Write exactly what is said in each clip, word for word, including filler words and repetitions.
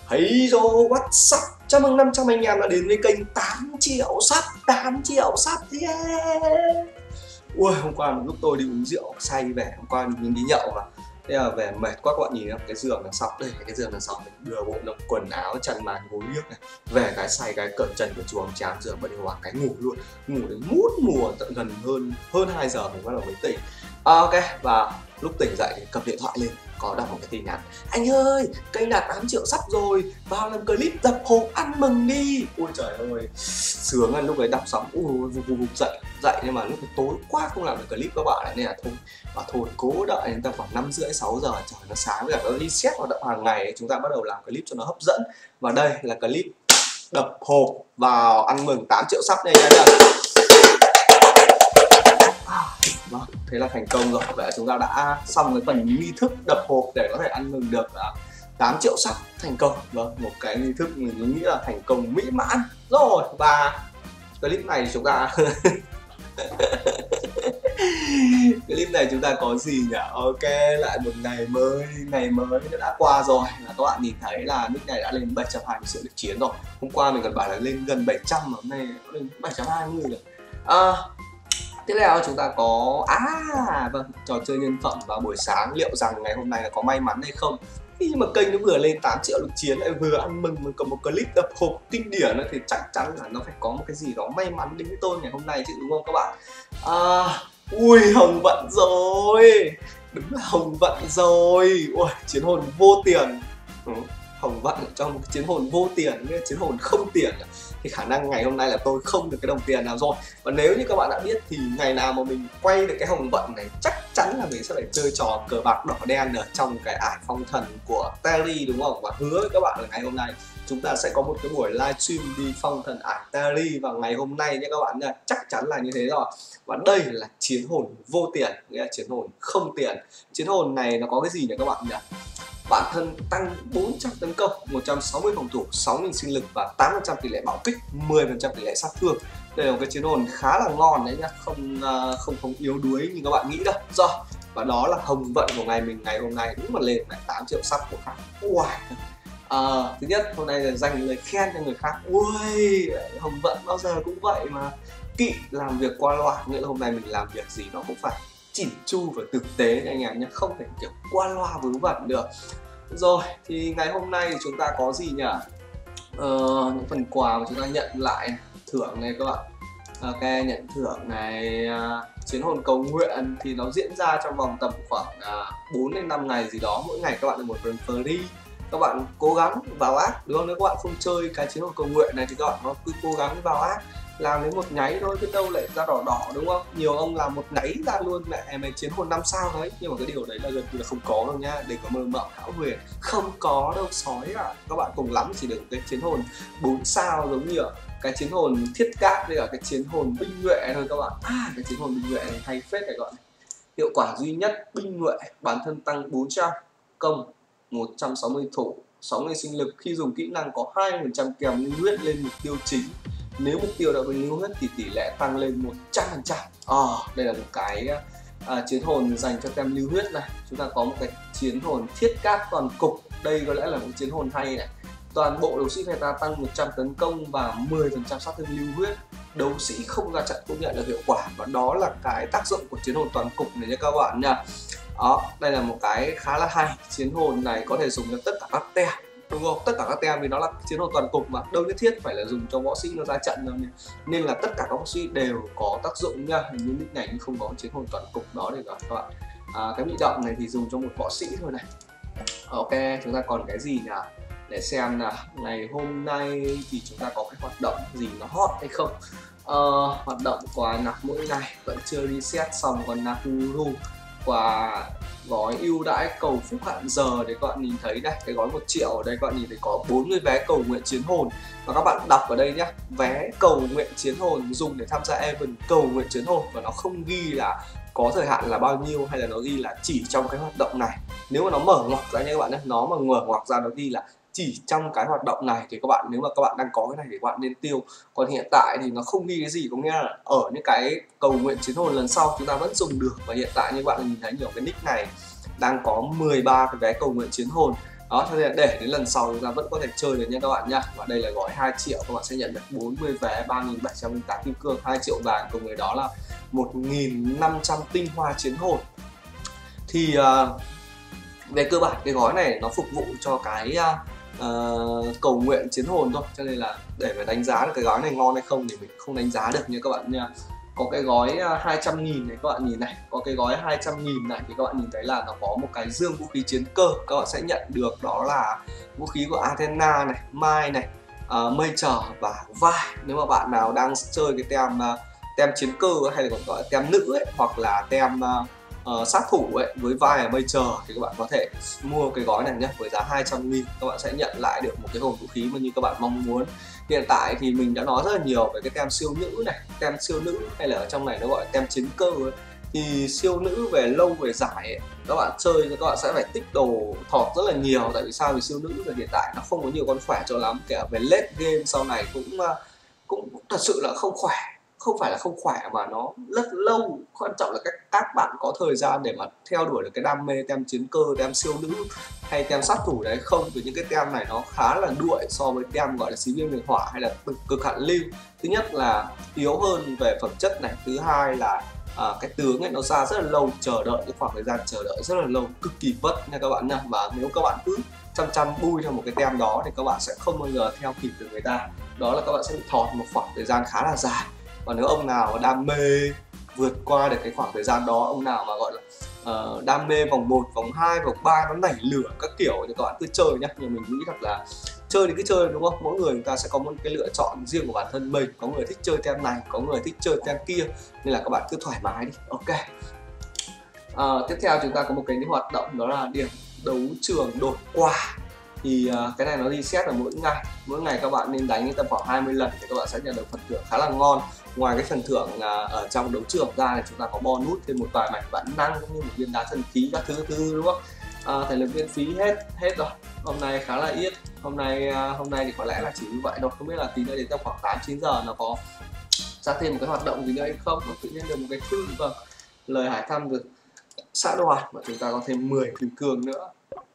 Hey yo, what's up? Chào mừng năm trăm anh em đã đến với kênh tám triệu sub, tám triệu sub, yeah! Ui, hôm qua lúc tôi đi uống rượu say về, hôm qua mình đi nhậu mà. Thế là về mệt quá các bạn nhìn không? Cái giường đằng sau, đây cái giường đằng sau mình đưa bộ đống quần áo, chăn màn, gối liếc này. Về cái say cái cởi trần của chuồng chán giường bật điều hòa cái ngủ luôn. Ngủ đến mút mùa tận gần hơn hơn hai giờ mình bắt đầu mới tỉnh. À, ok, và lúc tỉnh dậy thì cầm điện thoại lên, có đọc một cái tin nhắn: anh ơi, kênh đạt tám triệu sắp rồi, vào làm clip dập hộp ăn mừng đi. Ôi trời ơi, sướng anh, lúc đấy đọc xong ui vụt vụt vụt dậy dậy nhưng mà lúc đấy tối quá không làm được clip các bạn, nên là thôi và thôi cố đợi đến tầm khoảng năm rưỡi sáu giờ trời nó sáng với cả nó reset hoạt động hàng ngày, chúng ta bắt đầu làm clip cho nó hấp dẫn. Và đây là clip đập hộp vào ăn mừng tám triệu sắp này nha. Vâng, thế là thành công rồi. Vậy là chúng ta đã xong cái phần nghi thức đập hộp để có thể ăn mừng được tám triệu sub thành công. Vâng, một cái nghi thức mình nghĩ là thành công mỹ mãn rồi. Và clip này thì chúng ta clip này chúng ta có gì nhỉ? Ok, lại một ngày mới, ngày mới nó đã qua rồi. Và các bạn nhìn thấy là nick này đã lên bảy trăm hai mươi triệu lượt chiến rồi. Hôm qua mình còn bảo là lên gần bảy trăm mà hôm nay nó lên bảy trăm hai mươi rồi. À, tiếp theo chúng ta có à vâng trò chơi nhân phẩm vào buổi sáng, liệu rằng ngày hôm nay là có may mắn hay không? Khi mà kênh nó vừa lên tám triệu lượt chiến lại vừa ăn mừng mình còn một clip đập hộp kinh điển nữa thì chắc chắn là nó phải có một cái gì đó may mắn đến với tôi ngày hôm nay chứ, đúng không các bạn? À, ui hồng vận rồi, đúng là hồng vận rồi. Ui, chiến hồn vô tiền. Ừ, hồng vận trong một chiến hồn vô tiền, chiến hồn không tiền thì khả năng ngày hôm nay là tôi không được cái đồng tiền nào rồi. Và nếu như các bạn đã biết thì ngày nào mà mình quay được cái hồng vận này chắc chắn là mình sẽ phải chơi trò cờ bạc đỏ đen ở trong cái ải phong thần của Terry, đúng không? Và hứa với các bạn là ngày hôm nay chúng ta sẽ có một cái buổi livestream đi phong thần ải Terry vào ngày hôm nay nha các bạn nha, chắc chắn là như thế rồi. Và đây là chiến hồn vô tiền, nghĩa là chiến hồn không tiền. Chiến hồn này nó có cái gì nhỉ các bạn nhỉ? Bản thân tăng bốn trăm tấn công, một trăm sáu mươi phòng thủ, sáu nghìn sinh lực và tám phần trăm tỷ lệ bạo kích, mười phần trăm tỷ lệ sát thương. Đây là một cái chiến hồn khá là ngon đấy nhá, không không không yếu đuối như các bạn nghĩ đâu. Rồi, và đó là hồng vận của ngày mình ngày hôm nay, đúng mà lên lại tám triệu sub của khác. Wow. À, thứ nhất hôm nay là dành lời khen cho người khác. Ui, hồng vận bao giờ cũng vậy mà, kỵ làm việc qua loa, nghĩa là hôm nay mình làm việc gì nó cũng phải chỉn chu và thực tế anh em nhé, không thể kiểu qua loa vớ vẩn được. Rồi thì ngày hôm nay thì chúng ta có gì nhỉ? Ờ, những phần quà mà chúng ta nhận lại, thưởng này các bạn. Ok, nhận thưởng này, uh, chiến hồn cầu nguyện thì nó diễn ra trong vòng tầm khoảng uh, bốn đến năm ngày gì đó, mỗi ngày các bạn được một phần free. Các bạn cố gắng vào app, đúng không? Nếu các bạn không chơi cái chiến hồn cầu nguyện này thì các bạn cứ cố gắng vào app làm đến một nháy thôi, biết đâu lại ra đỏ đỏ, đúng không? Nhiều ông làm một nháy ra luôn mẹ mấy chiến hồn năm sao đấy, nhưng mà cái điều đấy là gần như là không có đâu nhá, đừng có mơ mộng hão huyền, không có đâu sói ạ. À, các bạn cùng lắm chỉ được cái chiến hồn bốn sao giống như cái chiến hồn thiết cát với cả cái chiến hồn binh nhuệ thôi các bạn. À, cái chiến hồn binh nhuệ này hay phết này các bạn. Hiệu quả duy nhất binh nhuệ, bản thân tăng bốn trăm công, một trăm sáu mươi thủ, sáu nghìn sinh lực, khi dùng kỹ năng có hai phần trăm kèm lưu huyết lên mục tiêu chính. Nếu mục tiêu đã bị lưu huyết thì tỷ lệ tăng lên một trăm phần trăm. À, đây là một cái à, chiến hồn dành cho tem lưu huyết này. Chúng ta có một cái chiến hồn thiết cát toàn cục. Đây có lẽ là một chiến hồn hay này. Toàn bộ đấu sĩ phe ta tăng một trăm tấn công và mười phần trăm sát thương lưu huyết. Đấu sĩ không ra trận cũng nhận được hiệu quả. Và đó là cái tác dụng của chiến hồn toàn cục này nha các bạn nha. Đó, đây là một cái khá là hay. Chiến hồn này có thể dùng cho tất cả các tem, đúng không? Tất cả các tem vì nó là chiến hồn toàn cục mà, đâu nhất thiết phải là dùng cho võ sĩ nó ra trận đâu nhỉ. Nên là tất cả các võ sĩ đều có tác dụng nha. Hình như nick này không có chiến hồn toàn cục đó để các bạn. À, cái bị động này thì dùng cho một võ sĩ thôi này. Ok, chúng ta còn cái gì nhỉ? Để xem nào, ngày hôm nay thì chúng ta có cái hoạt động gì nó hot hay không? Ờ, hoạt động quà nạp mỗi ngày vẫn chưa reset xong, còn nạp Uru quà gói ưu đãi cầu phúc hạn giờ để các bạn nhìn thấy đây, cái gói một triệu ở đây các bạn nhìn thấy có bốn mươi vé cầu nguyện chiến hồn. Và các bạn đọc ở đây nhé, vé cầu nguyện chiến hồn dùng để tham gia event cầu nguyện chiến hồn, và nó không ghi là có thời hạn là bao nhiêu hay là nó ghi là chỉ trong cái hoạt động này. Nếu mà nó mở ngoặc ra nha các bạn nhé, nó mà mở ngoặc ra nó ghi là chỉ trong cái hoạt động này thì các bạn, nếu mà các bạn đang có cái này thì các bạn nên tiêu. Còn hiện tại thì nó không ghi cái gì, có nghĩa là ở những cái cầu nguyện chiến hồn lần sau chúng ta vẫn dùng được. Và hiện tại như các bạn nhìn thấy nhiều cái nick này đang có mười ba cái vé cầu nguyện chiến hồn Đó, cho nên là để đến lần sau chúng ta vẫn có thể chơi được nha các bạn nha. Và đây là gói hai triệu, các bạn sẽ nhận được bốn mươi vé, ba nghìn bảy trăm lẻ tám kim cương, hai triệu vàng, cùng với đó là một nghìn năm trăm tinh hoa chiến hồn. Thì uh, về cơ bản cái gói này nó phục vụ cho cái uh, cầu nguyện chiến hồn thôi, cho nên là để mà đánh giá được cái gói này ngon hay không thì mình không đánh giá được nha các bạn nha. Có cái gói hai trăm nghìn này các bạn nhìn này, có cái gói hai trăm nghìn này thì các bạn nhìn thấy là nó có một cái dương vũ khí chiến cơ, các bạn sẽ nhận được đó là vũ khí của Athena này, Mai này, uh, Major và vai. Nếu mà bạn nào đang chơi cái tem uh, tem chiến cơ hay là còn gọi là tem nữ ấy, hoặc là tem uh, uh, sát thủ ấy với vai và Major thì các bạn có thể mua cái gói này nhé, với giá hai trăm nghìn các bạn sẽ nhận lại được một cái hồn vũ khí mà như các bạn mong muốn. Hiện tại thì mình đã nói rất là nhiều về cái tem siêu nữ này, tem siêu nữ hay là ở trong này nó gọi là tem chiến cơ ấy. Thì siêu nữ về lâu về dài ấy, các bạn chơi các bạn sẽ phải tích đồ thọt rất là nhiều. Tại vì sao? Vì siêu nữ là hiện tại nó không có nhiều con khỏe cho lắm, kể về late game sau này cũng cũng thật sự là không khỏe, không phải là không khỏe mà nó rất lâu. Quan trọng là các các bạn có thời gian để mà theo đuổi được cái đam mê tem chiến cơ, tem siêu nữ hay tem sát thủ đấy không. Vì những cái tem này nó khá là đuổi so với tem gọi là xí viêm liệt hỏa hay là cực hạn lưu. Thứ nhất là yếu hơn về phẩm chất này, thứ hai là à, cái tướng ấy nó ra rất là lâu, chờ đợi cái khoảng thời gian chờ đợi rất là lâu, cực kỳ vất nha các bạn nha. Và nếu các bạn cứ chăm chăm bui theo một cái tem đó thì các bạn sẽ không bao giờ theo kịp được người ta, đó là các bạn sẽ bị thọt một khoảng thời gian khá là dài. Và nếu ông nào mà đam mê vượt qua được cái khoảng thời gian đó, ông nào mà gọi là uh, đam mê vòng một, vòng hai, vòng ba nó nảy lửa các kiểu thì các bạn cứ chơi nhá. Nhưng mình nghĩ thật là chơi thì cứ chơi, đúng không? Mỗi người người ta sẽ có một cái lựa chọn riêng của bản thân mình. Có người thích chơi tem này, có người thích chơi tem kia, nên là các bạn cứ thoải mái đi. Ok. Uh, tiếp theo chúng ta có một cái hoạt động đó là điểm đấu trường đột quà. Thì uh, cái này nó reset là mỗi ngày, mỗi ngày các bạn nên đánh tầm khoảng hai mươi lần thì các bạn sẽ nhận được phần thưởng khá là ngon. Ngoài cái phần thưởng uh, ở trong đấu trường ra thì chúng ta có bonus thêm một vài mảnh bản năng cũng như một viên đá thần khí các thứ thứ, đúng không? Uh, thể lực viên phí hết hết rồi. Hôm nay khá là ít, hôm nay uh, hôm nay thì có lẽ là chỉ như vậy thôi. Không biết là tí nữa đến tầm khoảng tám chín giờ nó có ra thêm một cái hoạt động gì nữa hay không. Nó tự nhiên được một cái thư vâng lời hỏi thăm được xã đoàn và chúng ta có thêm mười kim cương nữa.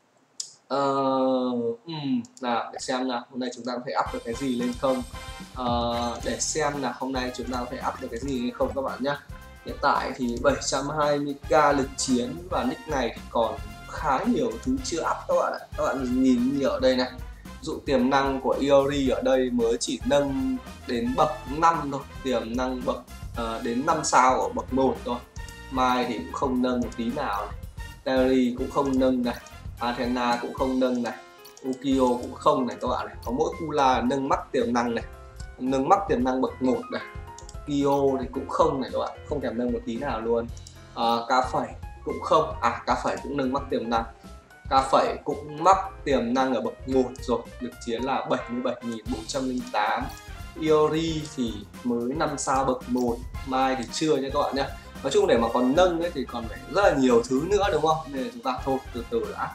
Uh, um, nào để xem nào hôm nay chúng ta có thể up được cái gì lên không. Uh, để xem là hôm nay chúng ta có thể up được cái gì hay không các bạn nhé. Hiện tại thì bảy trăm hai mươi k lực chiến và nick này thì còn khá nhiều thứ chưa up các bạn ạ. Các bạn nhìn như ở đây này, dụ tiềm năng của Iori ở đây mới chỉ nâng đến bậc năm thôi, tiềm năng bậc uh, đến năm sao ở bậc một thôi. Mai thì cũng không nâng một tí nào này, Terry cũng không nâng này, Athena cũng không nâng này, Ukio cũng không này các bạn này. Có mỗi Kula nâng mắc tiềm năng này, nâng mắc tiềm năng bậc một này. Kyo thì cũng không này các bạn, không thèm nâng một tí nào luôn. À, cá phẩy cũng không, à cá phẩy cũng nâng mắc tiềm năng. Cá phẩy cũng mắc tiềm năng ở bậc một rồi, lực chiến là bảy mươi bảy nghìn bốn trăm lẻ tám. Iori thì mới năm sao bậc một, Mai thì chưa nha các bạn nhé. Nói chung để mà còn nâng ấy thì còn phải rất là nhiều thứ nữa, đúng không? Nên là chúng ta thôi từ từ đã.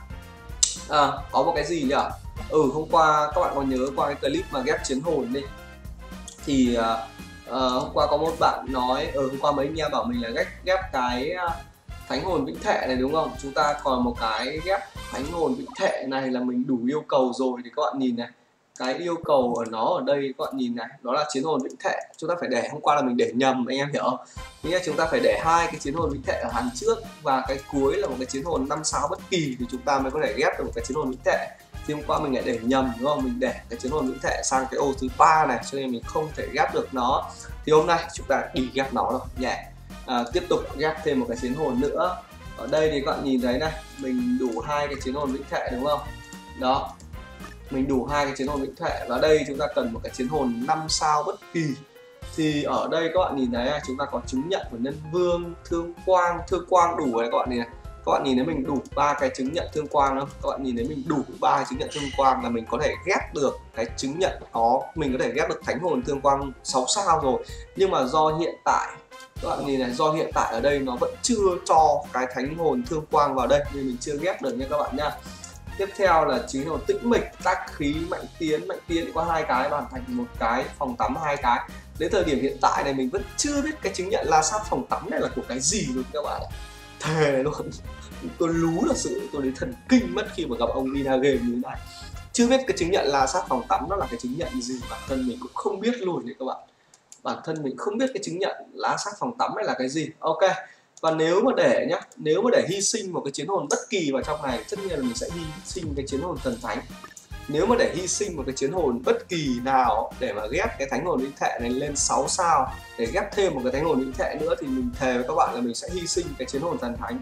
À, có một cái gì nhỉ? Ừ, hôm qua các bạn có nhớ qua cái clip mà ghép chiến hồn đi thì uh, uh, hôm qua có một bạn nói, ừ, hôm qua mấy anh em bảo mình là ghép ghép cái uh, thánh hồn vĩnh thệ này, đúng không? Chúng ta còn một cái ghép thánh hồn vĩnh thệ này là mình đủ yêu cầu rồi. Thì các bạn nhìn này, cái yêu cầu ở nó ở đây các bạn nhìn này, đó là chiến hồn vĩnh thệ. Chúng ta phải để, hôm qua là mình để nhầm, anh em hiểu không? Nghĩa là chúng ta phải để hai cái chiến hồn vĩnh thệ ở hàng trước và cái cuối là một cái chiến hồn năm sao bất kỳ thì chúng ta mới có thể ghép được một cái chiến hồn vĩnh thệ. Thì hôm qua mình lại để nhầm, đúng không? Mình để cái chiến hồn vĩnh thệ sang cái ô thứ ba này, cho nên mình không thể ghép được nó. Thì hôm nay chúng ta đi ghép nó rồi nhẹ. À, tiếp tục ghép thêm một cái chiến hồn nữa. Ở đây thì các bạn nhìn thấy này, mình đủ hai cái chiến hồn vĩnh thệ, đúng không? Đó, mình đủ hai cái chiến hồn vĩnh thệ và đây chúng ta cần một cái chiến hồn năm sao bất kỳ. Thì ở đây các bạn nhìn thấy chúng ta có chứng nhận của nhân vương, thương quang, thương quang đủ rồi các bạn nhìn này. Các bạn nhìn thấy mình đủ ba cái chứng nhận thương quang không? Các bạn nhìn thấy mình đủ ba cái chứng nhận thương quang là mình có thể ghép được cái chứng nhận đó, mình có thể ghép được thánh hồn thương quang sáu sao rồi. Nhưng mà do hiện tại các bạn nhìn này, do hiện tại ở đây nó vẫn chưa cho cái thánh hồn thương quang vào đây nên mình chưa ghép được nha các bạn nha. Tiếp theo là chiến hồn tĩnh mịch, tác khí, mạnh tiến. Mạnh tiến có hai cái hoàn thành một cái, phòng tắm hai cái. Đến thời điểm hiện tại này mình vẫn chưa biết cái chứng nhận la sát phòng tắm này là của cái gì luôn các bạn ạ. Thề luôn. tôi lú thật sự, tôi đến thần kinh mất khi mà gặp ông Vinagame như thế này. Chưa biết cái chứng nhận la sát phòng tắm nó là cái chứng nhận gì, bản thân mình cũng không biết luôn đấy các bạn. Bản thân mình không biết cái chứng nhận la sát phòng tắm này là cái gì. Ok. Và nếu mà để nhá, nếu mà để hy sinh một cái chiến hồn bất kỳ vào trong này, tất nhiên là mình sẽ hy sinh cái chiến hồn thần thánh. Nếu mà để hy sinh một cái chiến hồn bất kỳ nào để mà ghép cái thánh hồn vĩnh thệ này lên sáu sao, để ghép thêm một cái thánh hồn vĩnh thệ nữa, thì mình thề với các bạn là mình sẽ hy sinh cái chiến hồn thần thánh.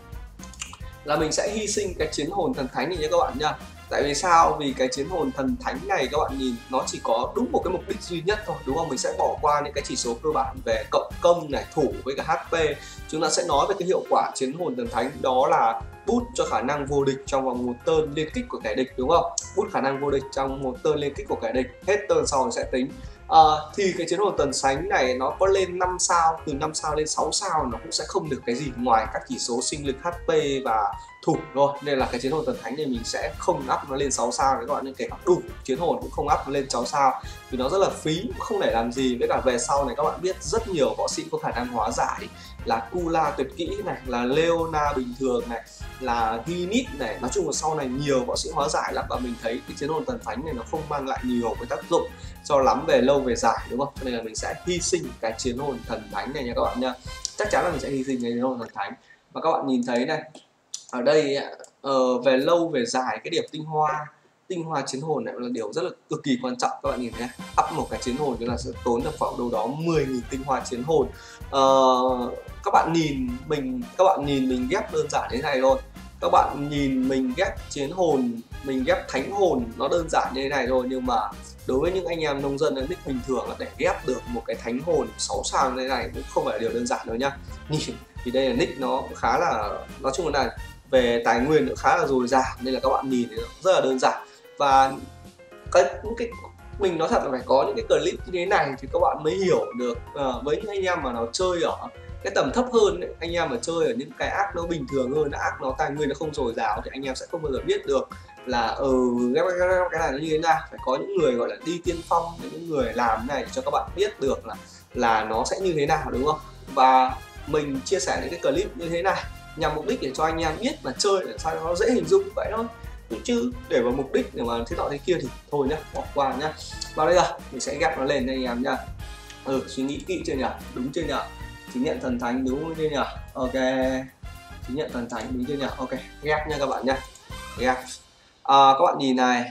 Là mình sẽ hy sinh cái chiến hồn thần thánh này nha các bạn nha. Tại vì sao? Vì cái chiến hồn thần thánh này các bạn nhìn nó chỉ có đúng một cái mục đích duy nhất thôi, đúng không? Mình sẽ bỏ qua những cái chỉ số cơ bản về cộng công này, thủ với cả hát pê. Chúng ta sẽ nói về cái hiệu quả chiến hồn thần thánh, đó là boost cho khả năng vô địch trong vòng một turn liên kích của kẻ địch, đúng không? Boost khả năng vô địch trong một turn liên kích của kẻ địch, hết turn sau sẽ tính. À, thì cái chiến hồn thần thánh này nó có lên năm sao, từ năm sao lên sáu sao nó cũng sẽ không được cái gì ngoài các chỉ số sinh lực, hát pê và thủ thôi. Nên là cái chiến hồn thần thánh này mình sẽ không up nó lên sáu sao đấy các bạn, nên kể cả đủ chiến hồn cũng không up nó lên sáu sao vì nó rất là phí, không để làm gì. Với cả về sau này các bạn biết rất nhiều võ sĩ có khả năng hóa giải, là Kula tuyệt kỹ này, là Leona bình thường này, là Ginit này, nói chung là sau này nhiều võ sĩ hóa giải lắm. Và mình thấy cái chiến hồn thần thánh này nó không mang lại nhiều cái tác dụng cho lắm về lâu về dài, đúng không? Cho nên là mình sẽ hy sinh cái chiến hồn thần thánh này nha các bạn nha. Chắc chắn là mình sẽ hy sinh cái chiến hồn thần thánh. Và các bạn nhìn thấy này, ở đây uh, về lâu về dài, cái điểm tinh hoa tinh hoa chiến hồn này là điều rất là cực kỳ quan trọng. Các bạn nhìn thấy up một cái chiến hồn chúng ta sẽ tốn được khoảng đâu đó mười nghìn tinh hoa chiến hồn. uh, các bạn nhìn mình các bạn nhìn mình ghép đơn giản thế này thôi, các bạn nhìn mình ghép chiến hồn, mình ghép thánh hồn nó đơn giản như thế này thôi, nhưng mà đối với những anh em nông dân ở nick bình thường là để ghép được một cái thánh hồn sáu sao như thế này cũng không phải là điều đơn giản đâu nhá. Nhìn thì đây là nick nó khá là, nói chung là về tài nguyên nó khá là dồi dào, nên là các bạn nhìn thì nó rất là đơn giản. Và cái những cái mình nói thật là phải có những cái clip như thế này thì các bạn mới hiểu được. Uh, với những anh em mà nó chơi ở cái tầm thấp hơn ấy, anh em mà chơi ở những cái ác nó bình thường hơn, ác nó tài nguyên nó không dồi dào, thì anh em sẽ không bao giờ biết được là ừ cái này nó như thế nào. Phải có những người gọi là đi tiên phong, những người làm cái này để cho các bạn biết được là là nó sẽ như thế nào, đúng không? Và mình chia sẻ những cái clip như thế này nhằm mục đích để cho anh em biết là chơi để sao nó dễ hình dung vậy thôi, chứ để vào mục đích để mà thế nọ thế kia thì thôi nhá, bỏ qua nhá. Và bây giờ mình sẽ ghép nó lên đây anh em nhá. Ừ, suy nghĩ kỹ chưa nhỉ? Đúng chưa nhỉ? Chứng nhận thần thánh đúng chưa nhỉ? Ok, chứng nhận thần thánh đúng chưa nhỉ? Ok, ghép nha các bạn nhá, ghép. À, các bạn nhìn này,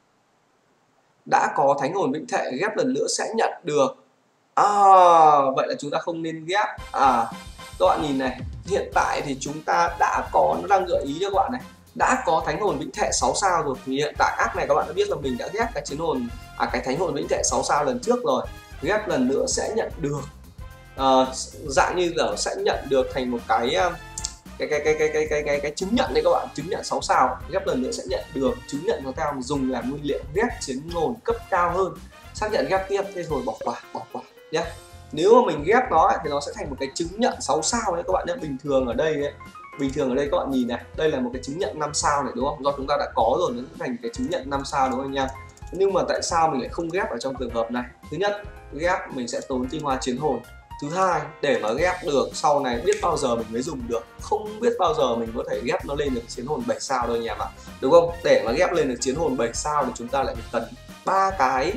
đã có thánh hồn vĩnh thệ, ghép lần nữa sẽ nhận được. À, vậy là chúng ta không nên ghép. À, các bạn nhìn này, hiện tại thì chúng ta đã có, nó đang gợi ý cho các bạn này, đã có thánh hồn vĩnh thệ sáu sao rồi. Thì hiện tại ác này các bạn đã biết là mình đã ghép cái chiến hồn, à cái thánh hồn vĩnh thệ sáu sao lần trước rồi, ghép lần nữa sẽ nhận được uh, dạng như là sẽ nhận được thành một cái cái cái cái cái cái cái cái, cái chứng nhận đấy các bạn, chứng nhận sáu sao, ghép lần nữa sẽ nhận được chứng nhận nó cao dùng làm nguyên liệu ghép chiến hồn cấp cao hơn, xác nhận ghép tiếp. Thế rồi bỏ qua bỏ qua nhé. Nếu mà mình ghép nó thì nó sẽ thành một cái chứng nhận sáu sao đấy các bạn nhé. Bình thường ở đây ấy, bình thường ở đây các bạn nhìn này, đây là một cái chứng nhận năm sao này đúng không? Do chúng ta đã có rồi, nó thành cái chứng nhận năm sao đúng không anh em? Nhưng mà tại sao mình lại không ghép ở trong trường hợp này? Thứ nhất, ghép mình sẽ tốn tinh hoa chiến hồn. Thứ hai, để mà ghép được sau này biết bao giờ mình mới dùng được, không biết bao giờ mình có thể ghép nó lên được chiến hồn bảy sao đâu anh em ạ, đúng không? Để mà ghép lên được chiến hồn bảy sao thì chúng ta lại phải cần ba cái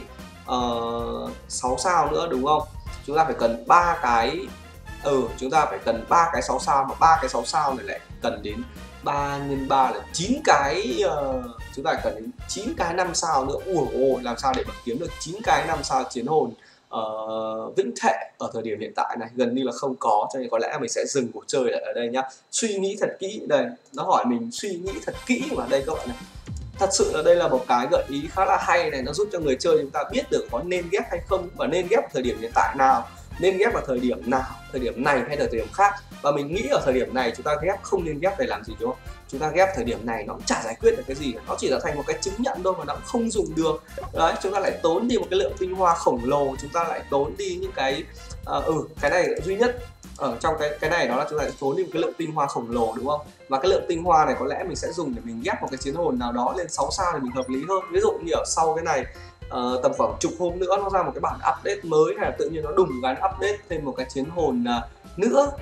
uh, sáu sao nữa đúng không? Chúng ta phải cần ba cái ừ chúng ta phải cần ba cái sáu sao, mà ba cái sáu sao này lại cần đến ba nhân ba là chín cái, uh, chúng ta cần đến chín cái năm sao nữa. Ủa ồ, làm sao để mà kiếm được chín cái năm sao chiến hồn uh, vĩnh thệ ở thời điểm hiện tại này? Gần như là không có, cho nên có lẽ mình sẽ dừng cuộc chơi lại ở đây nhá. Suy nghĩ thật kỹ, đây nó hỏi mình suy nghĩ thật kỹ mà đây các bạn này. Thật sự là đây là một cái gợi ý khá là hay này, nó giúp cho người chơi chúng ta biết được có nên ghép hay không, và nên ghép ở thời điểm hiện tại nào, nên ghép vào thời điểm nào, thời điểm này hay là thời điểm khác. Và mình nghĩ ở thời điểm này chúng ta ghép không nên ghép để làm gì, đúng không? Chúng ta ghép thời điểm này nó cũng chả giải quyết được cái gì, nó chỉ là thành một cái chứng nhận thôi mà nó cũng không dùng được. Đấy, chúng ta lại tốn đi một cái lượng tinh hoa khổng lồ, chúng ta lại tốn đi những cái uh, ừ cái này duy nhất ở trong cái cái này đó là chúng ta lại tốn đi một cái lượng tinh hoa khổng lồ, đúng không? Và cái lượng tinh hoa này có lẽ mình sẽ dùng để mình ghép một cái chiến hồn nào đó lên sáu sao thì mình hợp lý hơn. Ví dụ như ở sau cái này uh, tầm khoảng chục hôm nữa nó ra một cái bản update mới, hay là tự nhiên nó đùng cái update thêm một cái chiến hồn uh, nữa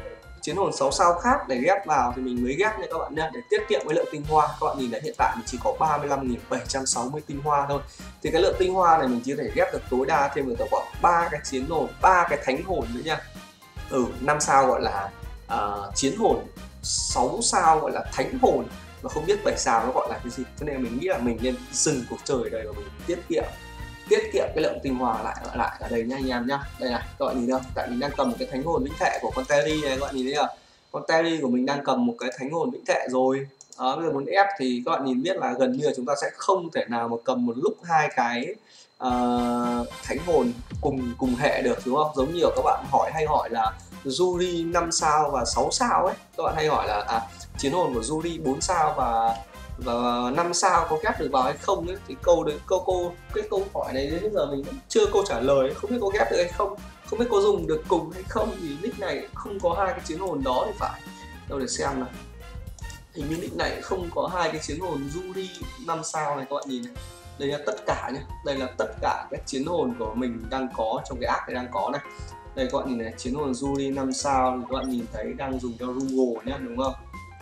chiến hồn sáu sao khác để ghép vào thì mình mới ghép nha các bạn nhé, để tiết kiệm cái lượng tinh hoa. Các bạn nhìn thấy hiện tại mình chỉ có ba mươi lăm nghìn bảy trăm sáu mươi tinh hoa thôi, thì cái lượng tinh hoa này mình chỉ có thể ghép được tối đa thêm được khoảng ba cái chiến hồn, ba cái thánh hồn nữa nha. Ừ, năm sao gọi là uh, chiến hồn, sáu sao gọi là thánh hồn, và không biết bảy sao nó gọi là cái gì. Cho nên mình nghĩ là mình nên dừng cuộc chơi ở đây và mình tiết kiệm tiết kiệm cái lượng tinh hoa lại lại lại ở đây nha anh em nhá. Đây này, các bạn nhìn đâu, tại mình đang cầm một cái thánh hồn vĩnh thệ của con Terry này, các bạn nhìn thấy không? Con Terry của mình đang cầm một cái thánh hồn vĩnh thệ rồi. Đó, bây giờ muốn ép thì các bạn nhìn biết là gần như là chúng ta sẽ không thể nào mà cầm một lúc hai cái uh, thánh hồn cùng cùng hệ được, đúng không? Giống như các bạn hỏi hay hỏi là Yuri năm sao và sáu sao ấy, các bạn hay hỏi là à, chiến hồn của Yuri bốn sao và và năm sao có ghép được vào hay không ấy, thì câu đấy câu câu cái câu hỏi này đến bây giờ mình vẫn chưa câu trả lời, không biết có ghép được hay không, không biết có dùng được cùng hay không, vì nick này không có hai cái chiến hồn đó thì phải. Đâu để xem nào, hình như nick này không có hai cái chiến hồn Yuri năm sao này, các bạn nhìn này. Đây là tất cả nhé, đây là tất cả các chiến hồn của mình đang có trong cái app này, đang có này. Đây các bạn nhìn này, chiến hồn Yuri năm sao thì các bạn nhìn thấy đang dùng cho Rugo nhé, đúng không?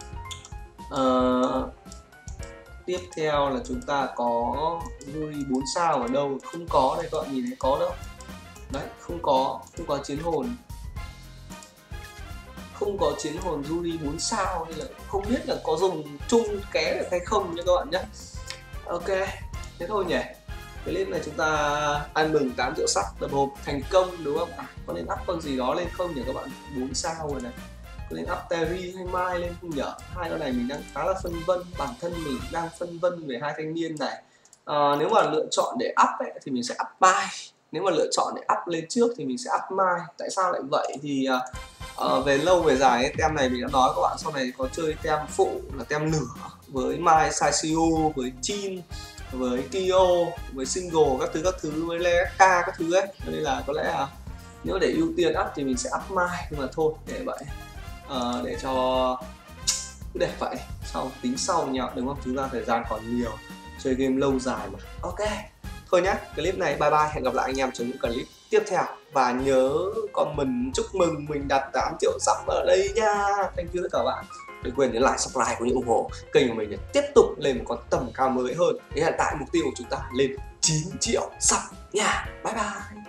Uh, tiếp theo là chúng ta có Yuri bốn sao ở đâu, không có đây, các bạn nhìn thấy có đâu. Đấy, không có, không có chiến hồn, không có chiến hồn Yuri bốn sao, nên là không biết là có dùng chung ké được hay không nha các bạn nhé. Ok, thế thôi nhỉ. Cái clip này chúng ta ăn mừng tám triệu sub tập hộp thành công, đúng không? À, có nên up con gì đó lên không nhỉ các bạn? bốn sao rồi này, có nên up Terry hay Mai lên không nhỉ? Hai con này mình đang khá là phân vân, bản thân mình đang phân vân về hai thanh niên này. À, nếu mà lựa chọn để up ấy, thì mình sẽ up Mai, nếu mà lựa chọn để up lên trước thì mình sẽ up Mai. Tại sao lại vậy? Thì uh, về lâu về dài ấy, tem này mình đã nói các bạn, sau này có chơi tem phụ là tem lửa với Mai, Saisio, với Chin, với Kyo, với single các thứ các thứ, với Leka các thứ ấy, nên là có lẽ là nếu để ưu tiên up thì mình sẽ up Mai, nhưng mà thôi để vậy, à, để cho cứ để vậy, sau tính sau nhau, đúng không? Chúng ta thời gian còn nhiều, chơi game lâu dài mà. Ok, thôi nhá, clip này bye bye, hẹn gặp lại anh em trong những clip tiếp theo, và nhớ comment chúc mừng mình đạt tám triệu sub ở đây nha. Thank you tất cả các bạn. Đừng quên nhấn like, subscribe cũng như ủng hộ kênh của mình để tiếp tục lên một con tầm cao mới hơn. Hiện tại mục tiêu của chúng ta lên chín triệu sub nha. Bye bye.